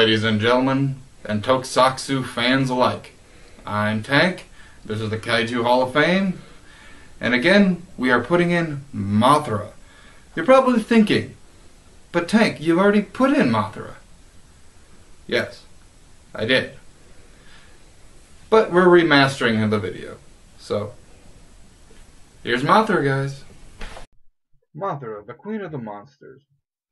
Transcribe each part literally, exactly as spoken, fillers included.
ladies and gentlemen, and Tokusatsu fans alike. I'm Tank, this is the Kaiju Hall of Fame, and again, we are putting in Mothra. You're probably thinking, but Tank, you've already put in Mothra. Yes, I did. But we're remastering the video, so here's Mothra, guys. Mothra, the Queen of the Monsters.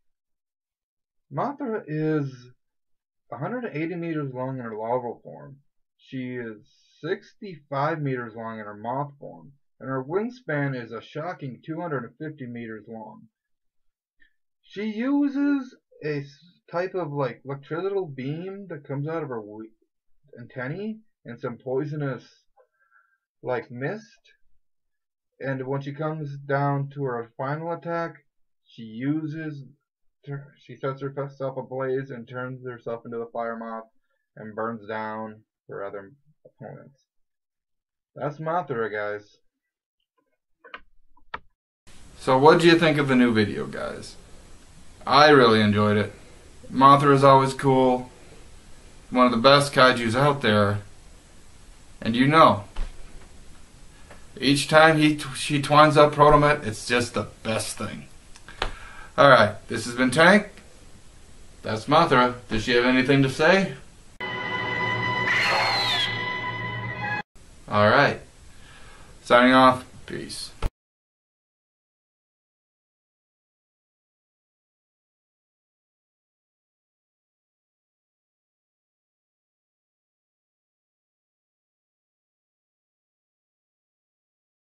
Mothra is one hundred eighty meters long in her larval form. She is sixty-five meters long in her moth form, and her wingspan is a shocking two hundred fifty meters long. She uses a type of like electrical beam that comes out of her antennae and some poisonous like mist. And when she comes down to her final attack, she uses She sets herself ablaze and turns herself into the fire moth and burns down her other opponents. That's Mothra, guys. So what do you think of the new video, guys? I really enjoyed it. Mothra is always cool. One of the best kaijus out there. And you know, each time he t she twines up Protomet, it's just the best thing. Alright, this has been Tank. That's Mothra. Does she have anything to say? Alright. Signing off. Peace.